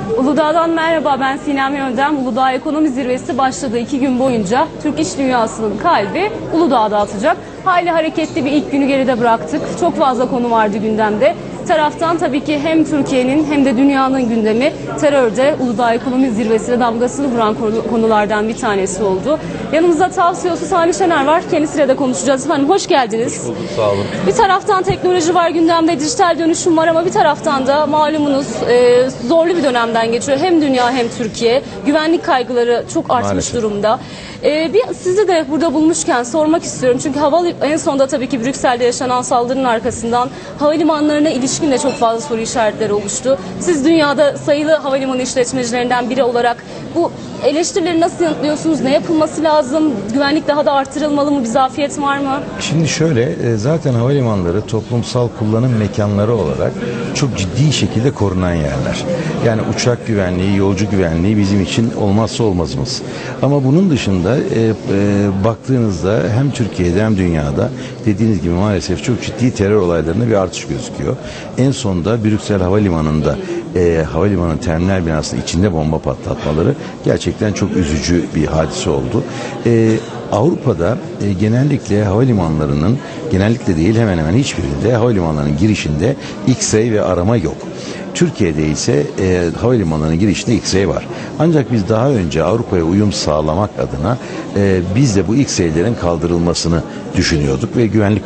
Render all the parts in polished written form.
Uludağ'dan merhaba, ben Sinem Yöndem. Uludağ Ekonomi Zirvesi başladığı 2 gün boyunca Türk iş dünyasının kalbi Uludağ'da atacak. Hayli hareketli bir ilk günü geride bıraktık. Çok fazla konu vardı gündemde. Taraftan tabii ki hem Türkiye'nin hem de dünyanın gündemi terörde Uludağ Ekonomi Zirvesi'ne damgasını vuran konulardan bir tanesi oldu. Yanımızda TAV CEO'su Sami Şener var. Kendisiyle de konuşacağız. Efendim hoş geldiniz. Hoş bulduk, sağ olun. Bir taraftan teknoloji var gündemde, dijital dönüşüm var ama bir taraftan da malumunuz zorlu bir dönemden geçiyor. Hem dünya hem Türkiye. Güvenlik kaygıları çok artmış Maalesef durumda. Sizi de burada bulmuşken sormak istiyorum. Çünkü en sonunda tabii ki Brüksel'de yaşanan saldırının arkasından havalimanlarına ilişkin de çok fazla soru işaretleri oluştu. Siz dünyada sayılı havalimanı işletmecilerinden biri olarak bu eleştirileri nasıl yanıtlıyorsunuz? Ne yapılması lazım? Güvenlik daha da artırılmalı mı? Bir zafiyet var mı? Şimdi şöyle, zaten havalimanları toplumsal kullanım mekanları olarak çok ciddi şekilde korunan yerler. Yani uçak güvenliği, yolcu güvenliği bizim için olmazsa olmazımız. Ama bunun dışında baktığınızda hem Türkiye'de hem dünyada dediğiniz gibi maalesef çok ciddi terör olaylarında bir artış gözüküyor. En sonunda Brüksel Havalimanı'nda havalimanı terminal binasının içinde bomba patlatmaları gerçekten çok üzücü bir hadise oldu. Avrupa'da genellikle havalimanlarının, genellikle değil hemen hemen hiçbirinde havalimanlarının girişinde X-ray ve arama yok. Türkiye'de ise havalimanlarının girişinde X-ray var. Ancak biz daha önce Avrupa'ya uyum sağlamak adına biz de bu X-ray'lerin kaldırılmasını düşünüyorduk ve Güvenlik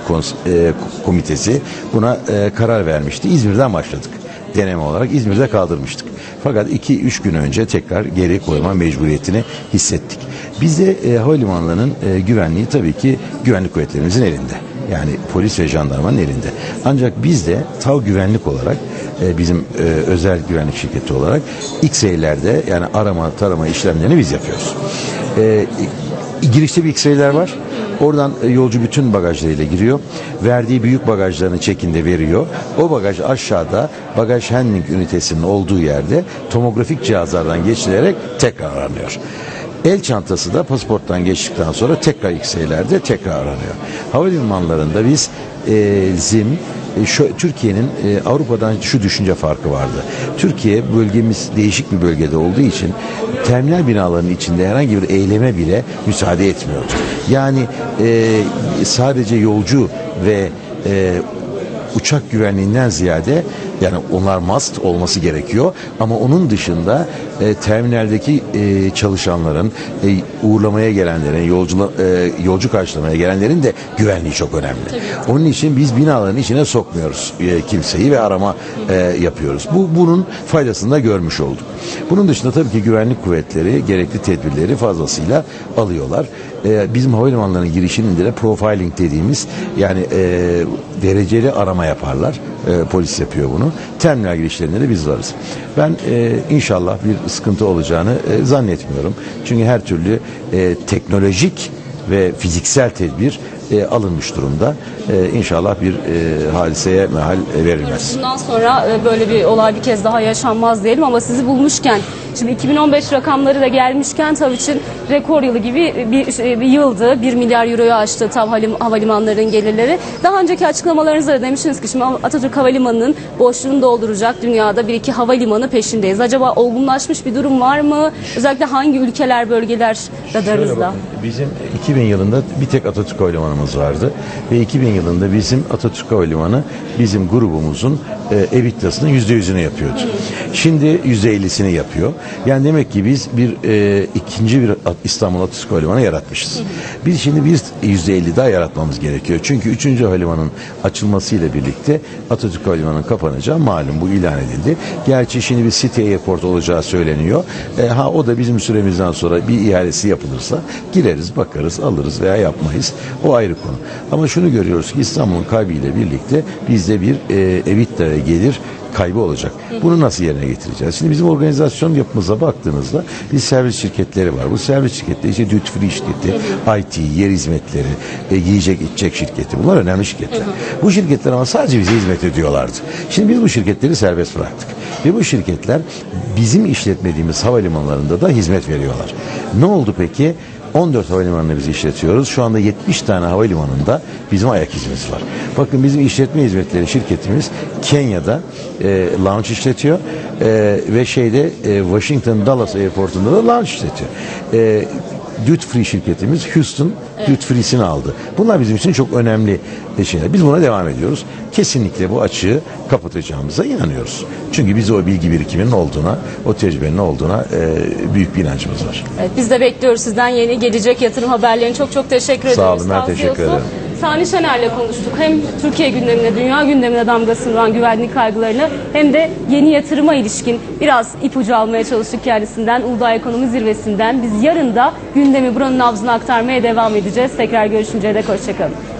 Komitesi buna karar vermişti. İzmir'den başladık. Deneme olarak İzmir'de kaldırmıştık. Fakat 2-3 gün önce tekrar geri koyma mecburiyetini hissettik. Bizde havalimanlarının güvenliği tabii ki güvenlik kuvvetlerimizin elinde. Yani polis ve jandarmanın elinde. Ancak biz de TAV Güvenlik olarak bizim özel güvenlik şirketi olarak X-ray'lerde yani arama tarama işlemlerini biz yapıyoruz. Girişte bir X-ray'ler var. Oradan yolcu bütün bagajlarıyla giriyor. Verdiği büyük bagajlarını check-in'de veriyor. O bagaj aşağıda bagaj handling ünitesinin olduğu yerde tomografik cihazlardan geçilerek tekrar aranıyor. El çantası da pasaporttan geçtikten sonra tekrar X-ray'lerde tekrar aranıyor. Havalimanlarında biz Türkiye'nin Avrupa'dan şu düşünce farkı vardı. Türkiye bölgemiz değişik bir bölgede olduğu için terminal binalarının içinde herhangi bir eyleme bile müsaade etmiyordu. Yani sadece yolcu ve uçak güvenliğinden ziyade yani onlar must olması gerekiyor ama onun dışında terminaldeki çalışanların uğurlamaya gelenlerin yolcu karşılamaya gelenlerin de güvenliği çok önemli. Tabii. Onun için biz binaların içine sokmuyoruz kimseyi ve arama yapıyoruz. Bunun faydasını da görmüş olduk. Bunun dışında tabii ki güvenlik kuvvetleri gerekli tedbirleri fazlasıyla alıyorlar. Bizim havalimanlarının girişinde de profiling dediğimiz yani dereceli arama yaparlar. Polis yapıyor bunu. Terminal girişlerinde de biz varız. Ben inşallah bir sıkıntı olacağını zannetmiyorum. Çünkü her türlü teknolojik ve fiziksel tedbir alınmış durumda. İnşallah bir hadiseye mehal verilmez. Bundan sonra böyle bir olay bir kez daha yaşanmaz diyelim ama sizi bulmuşken şimdi 2015 rakamları da gelmişken TAV için rekor yılı gibi bir yıldı. 1 milyar euroyu aştı TAV havalimanlarının gelirleri. Daha önceki açıklamalarınızda da demiştiniz ki şimdi Atatürk Havalimanı'nın boşluğunu dolduracak dünyada 1-2 havalimanı peşindeyiz. Acaba olgunlaşmış bir durum var mı? Özellikle hangi ülkeler, bölgeler radarınızda? Bizim 2000 yılında bir tek Atatürk Havalimanımız vardı ve 2000 yılında bizim Atatürk Havalimanı bizim grubumuzun EBITDA'sının %100'ünü yapıyordu. Şimdi %50'sini yapıyor. Yani demek ki biz ikinci bir İstanbul Atatürk Havalimanı yaratmışız. Biz şimdi bir %50 daha yaratmamız gerekiyor. Çünkü 3. havalimanın açılmasıyla birlikte Atatürk Havalimanı'nın kapanacağı malum bu ilan edildi. Gerçi şimdi bir City Airport olacağı söyleniyor. O da bizim süremizden sonra bir ihalesi yapılırsa gireriz, bakarız, alırız veya yapmayız. O ayrı konu. Ama şunu görüyoruz ki İstanbul'un kaybıyla birlikte bizde bir EBITDA gelir kaybı olacak. Bunu nasıl yerine getireceğiz? Şimdi bizim organizasyon yapımıza baktığınızda bir servis şirketleri var. Bu servis şirketleri işte duty free şirketi, IT, yer hizmetleri, yiyecek içecek şirketi. Bunlar önemli şirketler. Bu şirketler ama sadece bize hizmet ediyorlardı. Şimdi biz bu şirketleri serbest bıraktık. Ve bu şirketler bizim işletmediğimiz havalimanlarında da hizmet veriyorlar. Ne oldu peki? 14 havalimanını biz işletiyoruz. Şu anda 70 tane havalimanında bizim ayak izimiz var. Bakın bizim işletme hizmetleri şirketimiz Kenya'da lounge işletiyor. Ve Washington Dallas Airport'unda da launch işletiyor. Duty Free şirketimiz Houston Duty Free'sini aldı. Bunlar bizim için çok önemli şeyler. Biz buna devam ediyoruz. Kesinlikle bu açığı kapatacağımıza inanıyoruz. Çünkü biz o bilgi birikiminin olduğuna, o tecrübenin olduğuna büyük bir inancımız var. Evet, biz de bekliyoruz sizden yeni gelecek yatırım haberlerini. Çok çok teşekkür ederiz. Sağ olun, ben teşekkür ederim. Sani Şener'le konuştuk. Hem Türkiye gündemine, dünya gündemine damgasını vuran güvenlik kaygılarını hem de yeni yatırıma ilişkin biraz ipucu almaya çalıştık kendisinden. Uludağ Ekonomi Zirvesi'nden. Biz yarın da gündemi buranın nabzına aktarmaya devam edeceğiz. Tekrar görüşünceye dek hoşçakalın.